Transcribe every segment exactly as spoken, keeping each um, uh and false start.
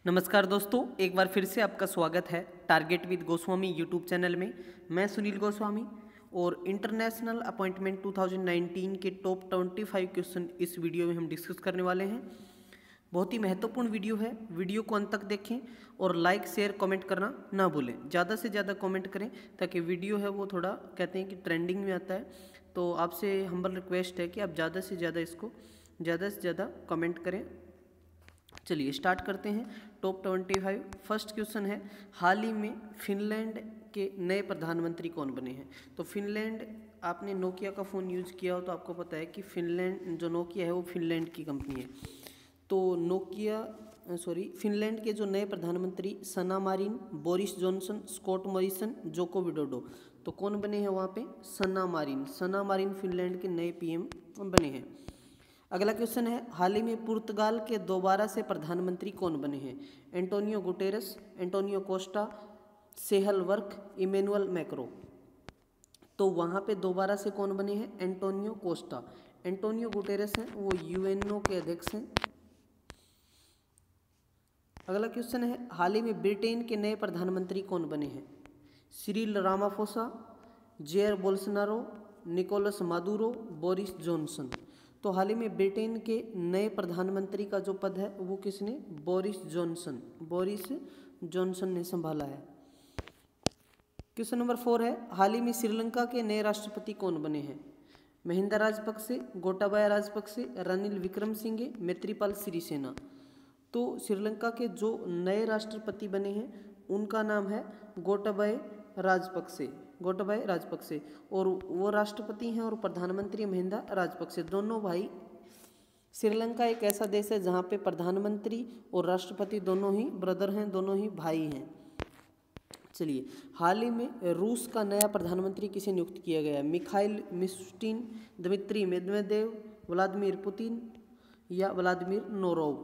नमस्कार दोस्तों, एक बार फिर से आपका स्वागत है target with Goswami YouTube channel में। मैं सुनील गोस्वामी और इंटरनेशनल अपॉइंटमेंट दो हज़ार उन्नीस के टॉप पच्चीस क्वेश्चन इस वीडियो में हम डिस्कस करने वाले हैं। बहुत ही महत्वपूर्ण वीडियो है, वीडियो को अंत तक देखें और लाइक शेयर कमेंट करना ना भूलें। ज़्यादा से ज़्यादा कमेंट करें ताकि वीडियो है वो थोड़ा कहते हैं कि ट्रेंडिंग में आता है। तो आपसे हम्बल रिक्वेस्ट है कि आप ज़्यादा से ज़्यादा इसको ज़्यादा से ज़्यादा कमेंट करें। चलिए स्टार्ट करते हैं। टॉप पच्चीस फर्स्ट क्वेश्चन है, हाल ही में फिनलैंड के नए प्रधानमंत्री कौन बने हैं? तो फिनलैंड, आपने नोकिया का फ़ोन यूज़ किया हो तो आपको पता है कि फिनलैंड जो नोकिया है वो फिनलैंड की कंपनी है। तो नोकिया सॉरी फिनलैंड के जो नए प्रधानमंत्री Sanna Marin, Boris Johnson, Scott Morrison, Joko Widodo. तो कौन बने हैं वहाँ पे? Sanna Marin. Sanna Marin Finland के नए पीएम बने हैं। अगला क्वेश्चन है, हाल ही में पुर्तगाल के दोबारा से प्रधानमंत्री कौन बने हैं? Antonio Guterres, Antonio Costa, Sahle Work, Emmanuel Macron. तो वहाँ पे दोबारा से कौन बने हैं? Antonio Costa. एंटोनियो गुटेरेस हैं वो यूएनओ के अध्यक्ष हैं। अगला क्वेश्चन है, हाल ही में ब्रिटेन के नए प्रधानमंत्री कौन बने हैं? Cyril Ramaphosa, Jair Bolsonaro, Nicolas Maduro, Boris Johnson. तो हाल ही में ब्रिटेन के नए प्रधानमंत्री का जो पद है वो किसने? Boris Johnson. बोरिस जॉनसन ने संभाला है। क्वेश्चन नंबर फोर है, हाल ही में श्रीलंका के नए राष्ट्रपति कौन बने हैं? महिंदा राजपक्षे, गोटाबाया राजपक्षे, रनिल विक्रमसिंघे, मैत्रीपाल सिरिसेना। तो श्रीलंका के जो नए राष्ट्रपति बने हैं उनका नाम है गोटाबाया राजपक्षे। गोटाबाया राजपक्षे और वो राष्ट्रपति हैं और प्रधानमंत्री महिंदा राजपक्षे। दोनों भाई। श्रीलंका एक ऐसा देश है जहाँ पे प्रधानमंत्री और राष्ट्रपति दोनों ही ब्रदर हैं, दोनों ही भाई हैं। चलिए, हाल ही में रूस का नया प्रधानमंत्री किसे नियुक्त किया गया है? Mikhail Mishustin, Dmitry Medvedev, Vladimir Putin या व्लादिमीर नोरोव।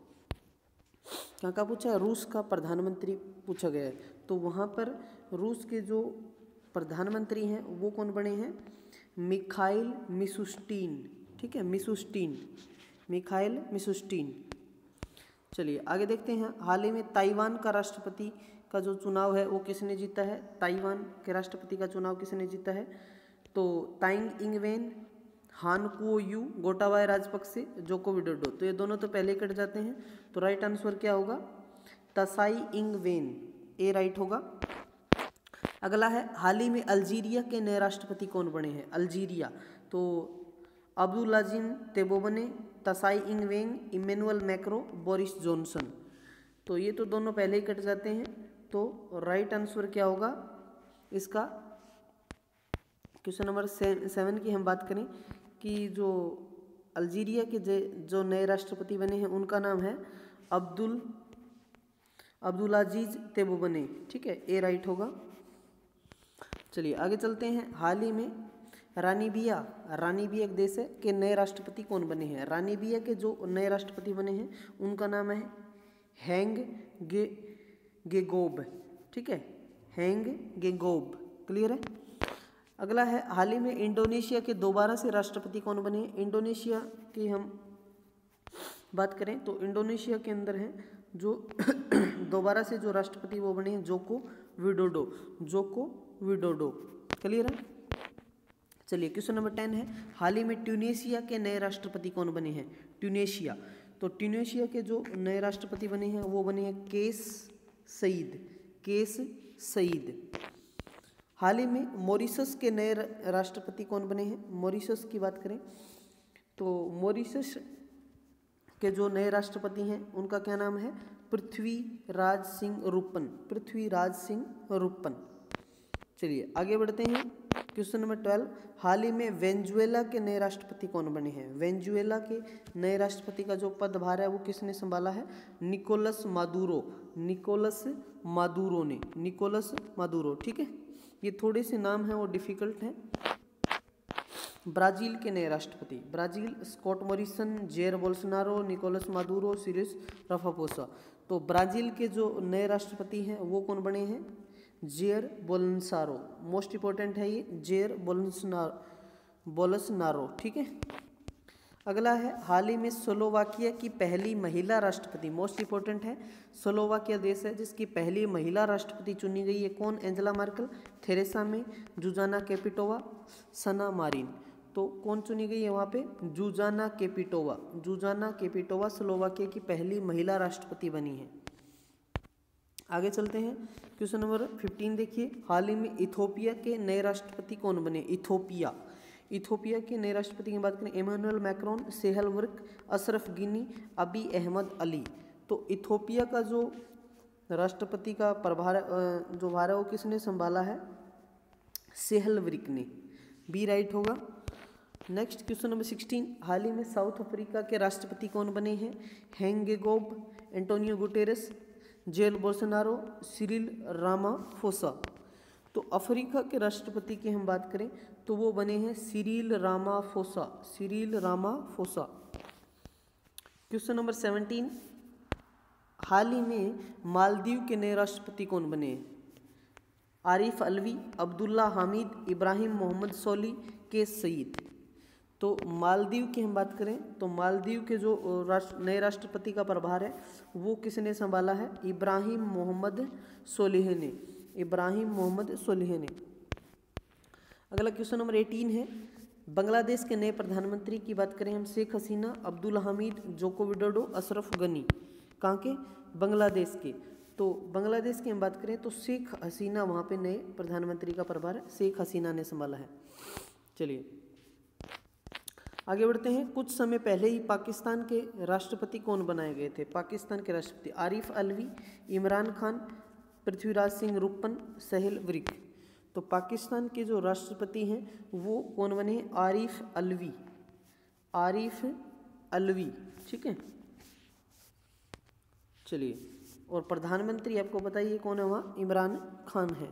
क्या क्या पूछा है? रूस का प्रधानमंत्री पूछा गया है। तो वहाँ पर रूस के जो प्रधानमंत्री हैं वो कौन बने हैं? Mikhail Mishustin. ठीक है, मिशुस्टिन, मिखाइल मिशुस्टिन। चलिए आगे देखते हैं, हाल ही में ताइवान का राष्ट्रपति का जो चुनाव है वो किसने जीता है? ताइवान के राष्ट्रपति का चुनाव किसने जीता है? तो Tsai Ing Ing wen, Han Kuo Yu, Gotabaya Rajapaksa, Joko Widodo. तो ये दोनों तो पहले कट जाते हैं। तो राइट आंसर क्या होगा? तसाई इंगवेन, ए राइट होगा। अगला है, हाल ही में अल्जीरिया के नए राष्ट्रपति कौन बने हैं? अल्जीरिया, तो Abdelmadjid Tebboune, Tsai Ing wen, Emmanuel Macron, Boris Johnson. तो ये तो दोनों पहले ही कट जाते हैं। तो राइट आंसर क्या होगा इसका? क्वेश्चन नंबर सेवन की हम बात करें कि जो अल्जीरिया के जो नए राष्ट्रपति बने हैं उनका नाम है अब्दुल अब्दुलाजीज तेबोबने। ठीक है, ए राइट होगा। चलिए आगे चलते हैं, हाल ही में रानीबिया, रानीबिया एक देश है, के नए राष्ट्रपति कौन बने हैं? रानीबिया के जो नए राष्ट्रपति बने हैं उनका नाम है हैंग गे गेगोब। ठीक है, हैंग गेगोब। क्लियर है। अगला है, हाल ही में इंडोनेशिया के दोबारा से राष्ट्रपति कौन बने हैं? इंडोनेशिया की हम बात करें तो इंडोनेशिया के अंदर है जो दोबारा से जो राष्ट्रपति वो बने हैं Joko Widodo. Joko Widodo. Clear है। चलिए क्वेश्चन नंबर टेन है, हाल ही में ट्यूनीशिया के नए राष्ट्रपति कौन बने हैं? ट्यूनीशिया, तो ट्यूनीशिया के जो नए राष्ट्रपति बने हैं वो बने हैं केस सईद। Kais Saied. हाल ही में मॉरिशस के नए राष्ट्रपति कौन बने हैं? मॉरिशस की बात करें तो मॉरिशस के जो नए राष्ट्रपति हैं उनका क्या नाम है? पृथ्वीराज सिंह रूपन। पृथ्वीराज सिंह रूपन। चलिए आगे बढ़ते हैं, क्वेश्चन नंबर ट्वेल्व, हाल ही में वेनेजुएला के नए राष्ट्रपति कौन बने हैं? वेनेजुएला के नए राष्ट्रपति का जो पदभार है वो किसने संभाला है? Nicolas Maduro. निकोलस मादुरो ने। Nicolas Maduro. ठीक है, ये थोड़े से नाम हैं वो डिफिकल्ट हैं। ब्राजील के नए राष्ट्रपति, Brazil Scott Morrison, Jair Bolsonaro, Nicolas Maduro, Cyril Ramaphosa. तो ब्राजील के जो नए राष्ट्रपति हैं वो कौन बने हैं? Jair Bolsonaro. मोस्ट इंपॉर्टेंट है ये, जेयर बोल्सोनारो बोल्सोनारो। ठीक है। अगला है हाल ही में स्लोवाकिया की पहली महिला राष्ट्रपति, मोस्ट इंपॉर्टेंट है, स्लोवाकिया देश है जिसकी पहली महिला राष्ट्रपति चुनी गई है। कौन? Angela Merkel, Theresa May, Zuzana Caputova, Sanna Marin. तो कौन चुनी गई है वहाँ पे? जुजाना कैपिटोवा। जुजाना कैपिटोवा स्लोवाकिया की पहली महिला राष्ट्रपति बनी है। आगे चलते हैं, क्वेश्चन नंबर फिफ्टीन देखिए, हाल ही में इथोपिया के नए राष्ट्रपति कौन बने? इथोपिया इथोपिया के नए राष्ट्रपति की बात करें, Emmanuel Macron, Sahle Work, Ashraf Ghani, Abiy Ahmed Ali. तो इथोपिया का जो राष्ट्रपति का प्रभार जो भार है वो किसने संभाला है? सेहल वर्क ने। बी राइट होगा। नेक्स्ट क्वेश्चन नंबर सिक्सटीन, हाल ही में साउथ अफ्रीका के राष्ट्रपति कौन बने हैं? Hage Geingob, Antonio Guterres, Jair Bolsonaro, Cyril Ramaphosa. तो अफ्रीका के राष्ट्रपति की हम बात करें तो वो बने हैं Cyril Ramaphosa. Cyril Ramaphosa. Question number seventeen, हाल ही में मालदीव के नए राष्ट्रपति कौन बने हैं? Arif Alvi, Abdulla Hamid, Ibrahim Mohamed Solih, Kais Saied. तो मालदीव की हम बात करें तो मालदीव के जो राष्ट्र नए राष्ट्रपति का प्रभार है वो किसने संभाला है? इब्राहिम मोहम्मद सोलिह ने। इब्राहिम मोहम्मद सोलिह ने। अगला क्वेश्चन नंबर एटीन है, बांग्लादेश के नए प्रधानमंत्री की बात करें हम, शेख हसीना, अब्दुल हमीद, जोको विडोडो, अशरफ गनी। कहाँ के? बांग्लादेश के। तो बांग्लादेश की हम बात करें तो शेख हसीना वहाँ पे नए प्रधानमंत्री का प्रभार शेख हसीना ने संभाला है। चलिए आगे बढ़ते हैं। कुछ समय पहले ही पाकिस्तान के राष्ट्रपति कौन बनाए गए थे? पाकिस्तान के राष्ट्रपति आरिफ अलवी, इमरान खान, पृथ्वीराज सिंह रूपन, सहेल वरिक। तो पाकिस्तान के जो राष्ट्रपति हैं वो कौन बने? आरिफ अलवी। आरिफ अलवी, ठीक है। चलिए, और प्रधानमंत्री आपको बताइए कौन है वहाँ? इमरान खान है।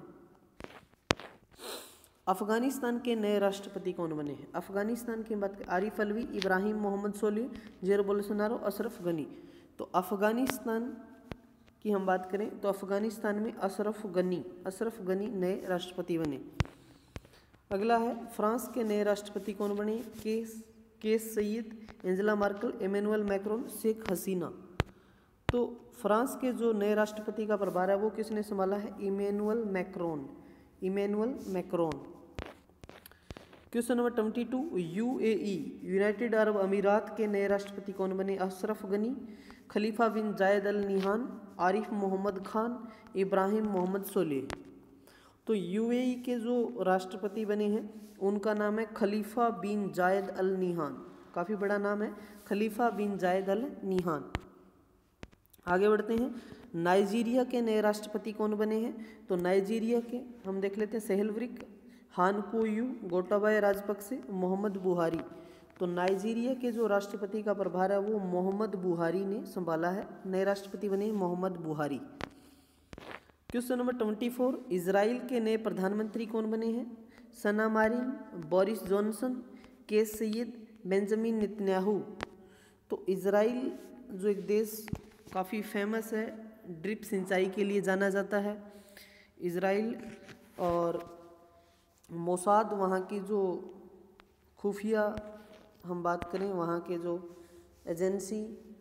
अफगानिस्तान के नए राष्ट्रपति कौन बने हैं? अफगानिस्तान की बात करें, आरिफ अलवी, इब्राहिम मोहम्मद सोली, जेर बोल्सोनारो, अशरफ गनी। तो अफगानिस्तान की हम बात करें तो अफगानिस्तान में अशरफ गनी अशरफ गनी नए राष्ट्रपति बने। अगला है, फ्रांस के नए राष्ट्रपति कौन बने? Kais Kais Saied, Angela Merkel, Emmanuel Macron, Sheikh Hasina. तो फ्रांस के जो नए राष्ट्रपति का प्रभार है वो किसने संभाला है? Emmanuel Macron. Emmanuel Macron. Question number twenty two, UAE United Arab अमीरात के नए राष्ट्रपति कौन बने? अशरफ गनी, खलीफा बिन जायद अल निहान, आरिफ मोहम्मद खान, इब्राहिम मोहम्मद सोलेह। तो यूएई के जो राष्ट्रपति बने हैं उनका नाम है खलीफा बिन जायद अल निहान। काफ़ी बड़ा नाम है, खलीफा बिन जायद अल निहान। आगे बढ़ते हैं, नाइजीरिया के नए राष्ट्रपति कौन बने हैं? तो नाइजीरिया के हम देख लेते हैं, सेहल वरिक, हानकोयू, गोटाबाया राजपक्से, मोहम्मद बुहारी। तो नाइजीरिया के जो राष्ट्रपति का प्रभार है वो मोहम्मद बुहारी ने संभाला है। नए राष्ट्रपति बने Mohammed Buhari. Question number twenty four, Israel के नए प्रधानमंत्री कौन बने हैं? Sanna Marin, Boris Johnson, Kais Saied, Benjamin Netanyahu. तो इजराइल जो एक देश काफ़ी फेमस है, ड्रिप सिंचाई के लिए जाना जाता है इजराइल, और मोसाद वहाँ की जो खुफिया हम बात करें वहाँ के जो एजेंसी,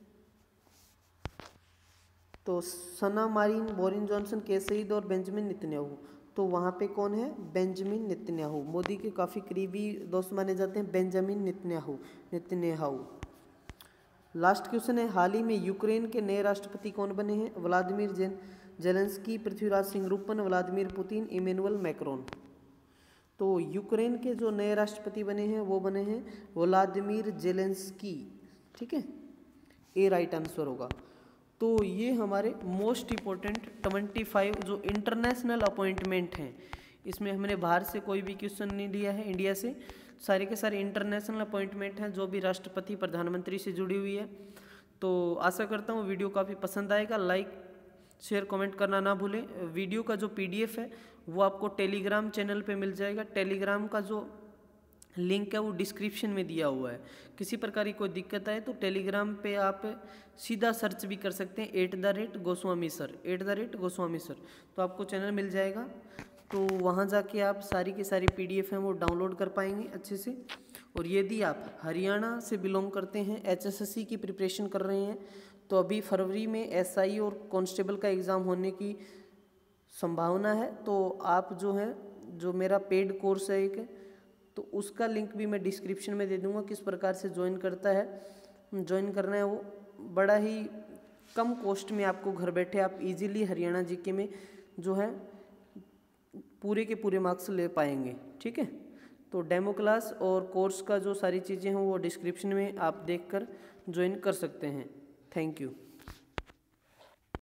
तो Sanna Marin, Boris Johnson, Kais Saied और बेंजामिन नेतन्याहू। तो वहाँ पे कौन है? Benjamin Netanyahu. मोदी के काफ़ी करीबी दोस्त माने जाते हैं Benjamin Netanyahu Netanyahu last question है, हाल ही में यूक्रेन के नए राष्ट्रपति कौन बने हैं? Volodymyr Zen Zelensky, Prithviraj Singh Roopun, Vladimir Putin, Emmanuel Macron. तो यूक्रेन के जो नए राष्ट्रपति बने हैं वो बने हैं व्लादिमीर जेलेंस्की, ठीक है, ए राइट आंसर होगा। तो ये हमारे मोस्ट इम्पोर्टेंट ट्वेंटी फाइव जो इंटरनेशनल अपॉइंटमेंट हैं, इसमें हमने बाहर से कोई भी क्वेश्चन नहीं लिया है, इंडिया से सारे के सारे इंटरनेशनल अपॉइंटमेंट हैं जो भी राष्ट्रपति प्रधानमंत्री से जुड़ी हुई है। तो आशा करता हूँ वीडियो काफ़ी पसंद आएगा। लाइक शेयर कमेंट करना ना भूलें। वीडियो का जो पीडीएफ है वो आपको टेलीग्राम चैनल पे मिल जाएगा। टेलीग्राम का जो लिंक है वो डिस्क्रिप्शन में दिया हुआ है। किसी प्रकार की कोई दिक्कत आए तो टेलीग्राम पे आप सीधा सर्च भी कर सकते हैं, at the rate Goswami sir at the rate Goswami sir तो आपको चैनल मिल जाएगा। तो वहाँ जाके आप सारी की सारी पीडीएफ हैं वो डाउनलोड कर पाएंगे अच्छे से। और यदि आप हरियाणा से बिलोंग करते हैं, एचएसएससी की प्रिपरेशन कर रहे हैं, तो अभी फरवरी में एसआई और कांस्टेबल का एग्ज़ाम होने की संभावना है। तो आप जो है, जो मेरा पेड कोर्स है एक, तो उसका लिंक भी मैं डिस्क्रिप्शन में दे दूंगा, किस प्रकार से ज्वाइन करता है ज्वाइन करना है। वो बड़ा ही कम कॉस्ट में आपको घर बैठे आप इजीली हरियाणा जीके में जो है पूरे के पूरे मार्क्स ले पाएंगे। ठीक है, तो डेमो क्लास और कोर्स का जो सारी चीज़ें हैं वो डिस्क्रिप्शन में आप देखकर ज्वाइन कर सकते हैं। Thank you.